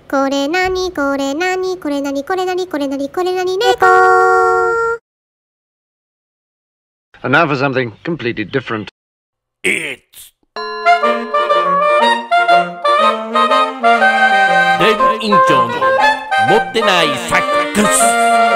これなにこれなにこれなにこれなにこれなにこれなに猫。 And now for something completely different. It's デイブ委員長の持ってないサックス。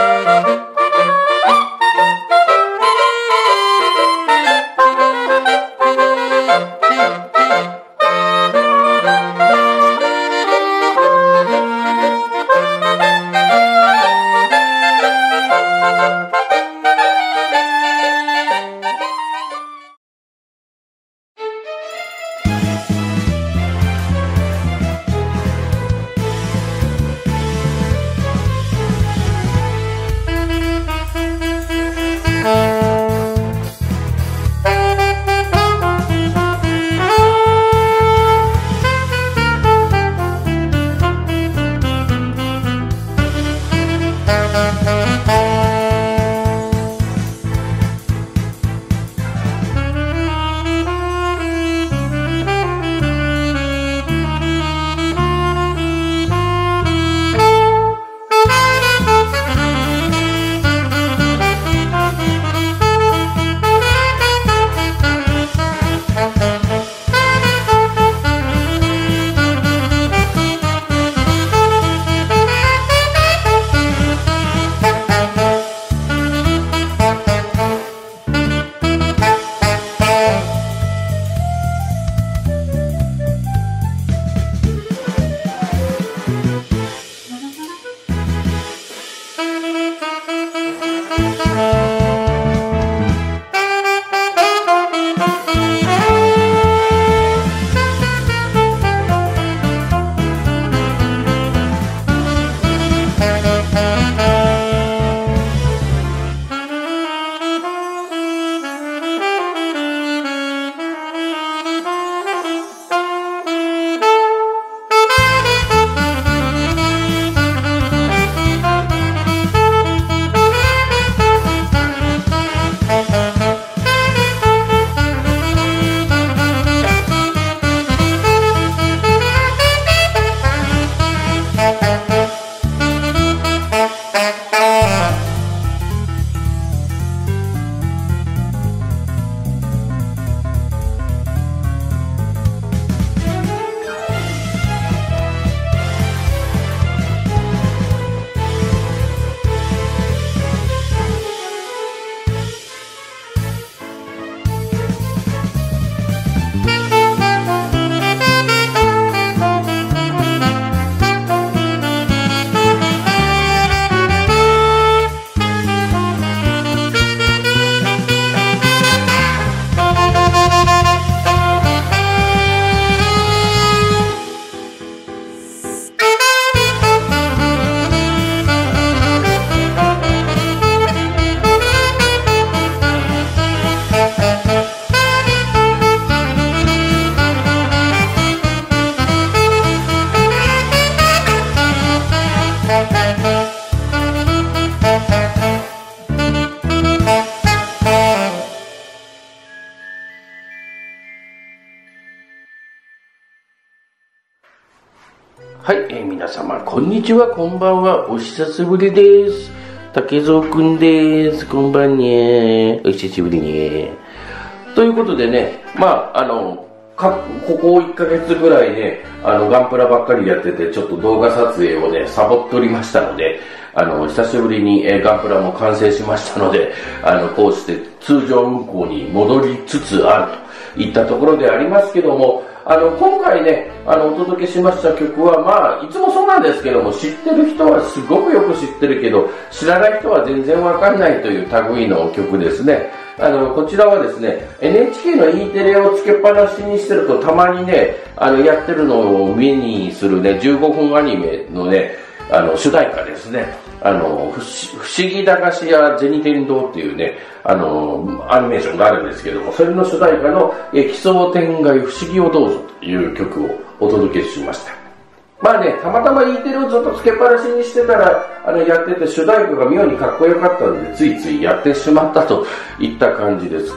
はい、皆様こんにちは、こんばんは、お久しぶりです。竹蔵くんです。こんばんにお久しぶりに。ということでね、ここ1ヶ月ぐらいね、ガンプラばっかりやってて、ちょっと動画撮影をね、サボっておりましたので、久しぶりに、ガンプラも完成しましたので、こうして通常運行に戻りつつあるといったところでありますけども、今回ね、お届けしました曲は、いつもそうなんですけども、知ってる人はすごくよく知ってるけど、知らない人は全然わかんないという類の曲ですね。こちらはですね、NHK の E テレをつけっぱなしにしてると、たまにね、やってるのを目にするね、15分アニメのね、主題歌ですね。不思議駄菓子屋銭天堂っていうね、アニメーションがあるんですけども、それの主題歌の奇想天外不思議をどうぞという曲をお届けしました。たまたま E テレをずっとつけっぱなしにしてたら、やってて主題歌が妙にかっこよかったので、ついついやってしまったといった感じです。これを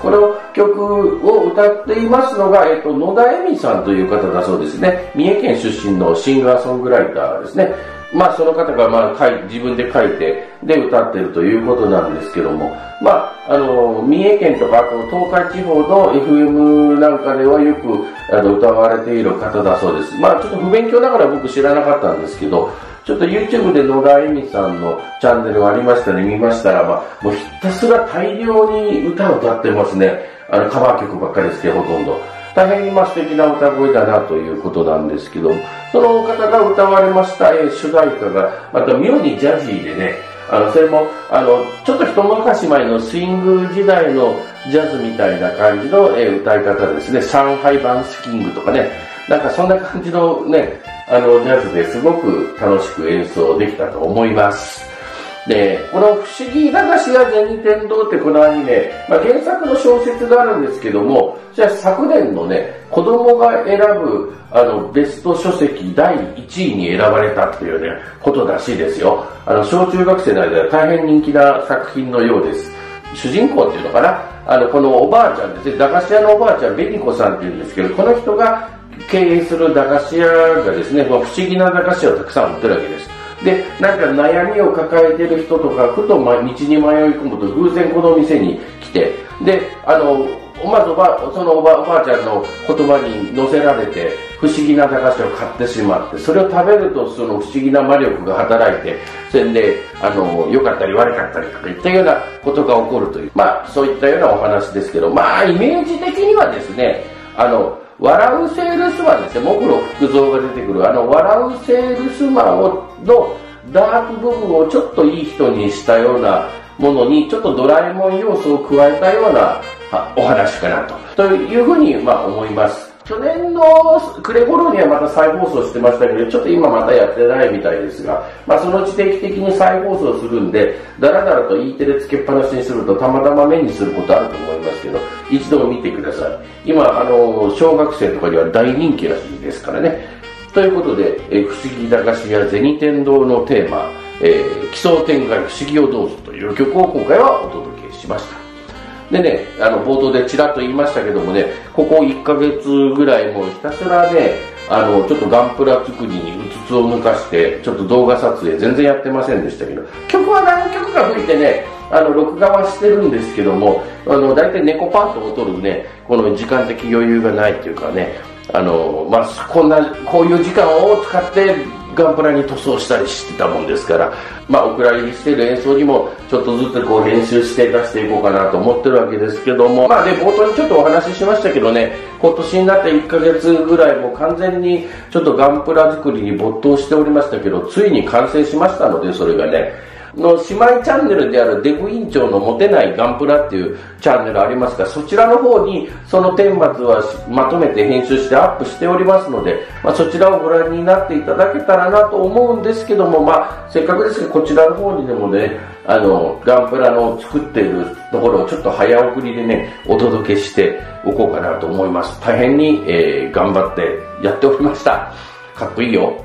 曲を歌っていますのが、野田恵美さんという方だそうですね。三重県出身のシンガーソングライターですね。その方が、自分で書いて、で、歌ってるということなんですけども、三重県とか、あと東海地方の FM なんかではよく、歌われている方だそうです。ちょっと不勉強ながら僕知らなかったんですけど、ちょっと YouTube で野田恵美さんのチャンネルがありましたね、見ましたら、もうひたすら大量に歌を歌ってますね。カバー曲ばっかりですけど、ほとんど。大変に素敵な歌声だなということなんですけど、その方が歌われました、主題歌が、また妙にジャジーでね、それも、ちょっと一昔前のスイング時代のジャズみたいな感じの、歌い方ですね。上海版スキングとかね、なんかそんな感じのね、ジャズですごく楽しく演奏できたと思います。で、この不思議駄菓子屋銭天堂ってこのアニメ、原作の小説があるんですけども、じゃあ昨年のね、子供が選ぶベスト書籍第1位に選ばれたっていうね、ことらしいですよ。小中学生の間で大変人気な作品のようです。主人公っていうのかな、このおばあちゃんですね、駄菓子屋のおばあちゃん、紅子さんっていうんですけど、この人が経営する駄菓子屋がですね、不思議な駄菓子をたくさん売ってるわけです。で、なんか悩みを抱えてる人とか、ふと道に迷い込むと偶然この店に来て、で、まずそのおばあちゃんの言葉に乗せられて、不思議な駄菓子を買ってしまって、それを食べるとその不思議な魔力が働いて、それで、良かったり悪かったりとかいったようなことが起こるという、そういったようなお話ですけど、イメージ的にはですね、笑うセールスマンですね、目黒福蔵が出てくる、笑うセールスマンのダーク部分をちょっといい人にしたようなものに、ちょっとドラえもん要素を加えたようなお話かなというふうに思います。去年の暮れ頃にはまた再放送してましたけど、ちょっと今またやってないみたいですが、そのうち定期的に再放送するんで、だらだらと E テレつけっぱなしにするとたまたま目にすることあると思いますけど、一度見てください。今、小学生とかには大人気らしいですからね。ということで、不思議駄菓子屋銭天堂のテーマ、奇想天外不思議をどうぞという曲を今回はお届けしました。でね、冒頭でちらっと言いましたけどもね、ここ1ヶ月ぐらいもうひたすらね、ちょっとガンプラ作りにうつつを抜かして、ちょっと動画撮影全然やってませんでしたけど、曲は何曲か吹いてね、録画はしてるんですけども、大体猫パートを撮るね、この時間的余裕がないっていうかね、こういう時間を使ってガンプラに塗装したりしてたもんですから、お蔵入りしている演奏にもちょっとずつ編集して出していこうかなと思ってるわけですけども、で、冒頭にちょっとお話ししましたけどね、今年になって1ヶ月ぐらいもう完全にちょっとガンプラ作りに没頭しておりましたけど、ついに完成しましたので、それがね、姉妹チャンネルであるデブ委員長のモテないガンプラっていうチャンネルありますが、そちらの方にその顛末はまとめて編集してアップしておりますので、そちらをご覧になっていただけたらなと思うんですけども、せっかくですけどこちらの方にでもね、ガンプラの作っているところをちょっと早送りでね、お届けしておこうかなと思います。大変に、頑張ってやっておりました。かっこいいよ。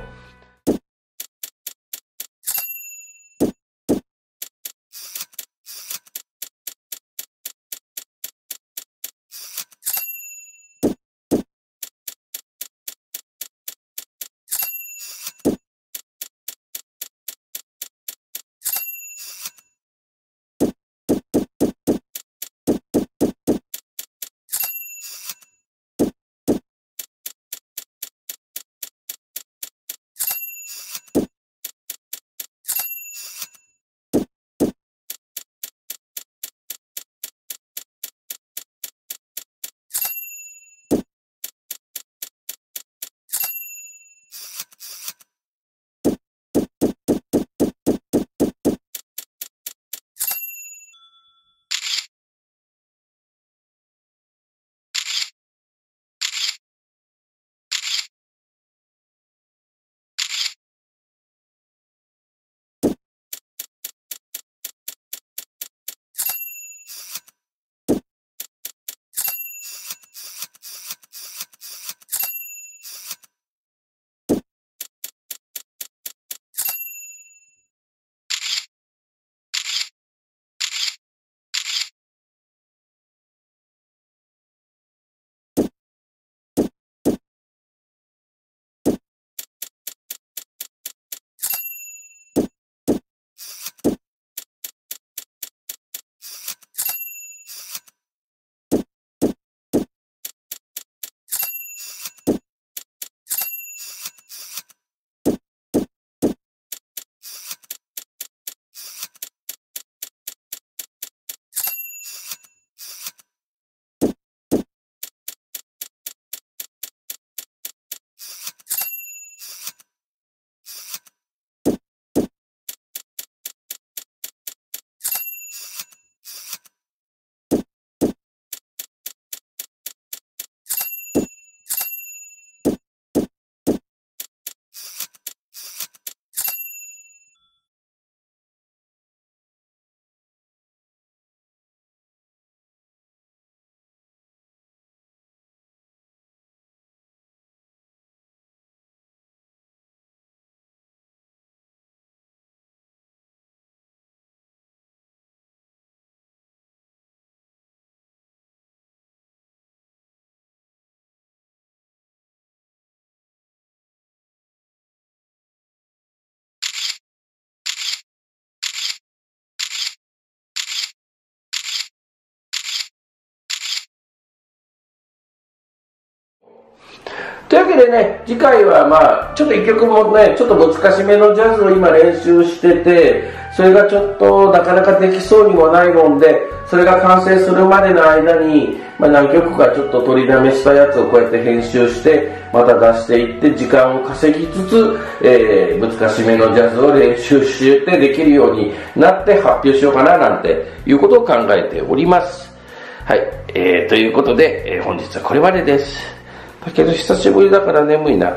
というわけでね、次回はまあ、ちょっと一曲もね、ちょっと難しめのジャズを今練習してて、それがちょっとなかなかできそうにもないもんで、それが完成するまでの間に、まあ、何曲かちょっと取りだめしたやつをこうやって編集して、また出していって、時間を稼ぎつつ、難しめのジャズを練習してできるようになって発表しようかななんていうことを考えております。はい。ということで、本日はこれまでです。だけど久しぶりだから眠いな。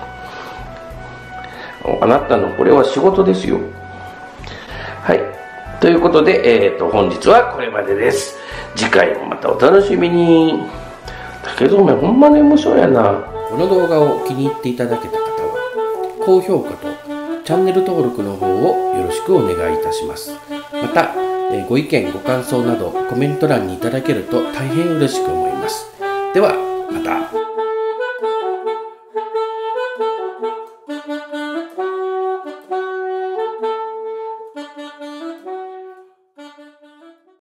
あなたのこれは仕事ですよ。はい。ということで、本日はこれまでです。次回もまたお楽しみに。だけどお前ほんま眠そうやな。 この動画を気に入っていただけた方は、高評価とチャンネル登録の方をよろしくお願いいたします。また、ご意見ご感想などコメント欄にいただけると大変嬉しく思います。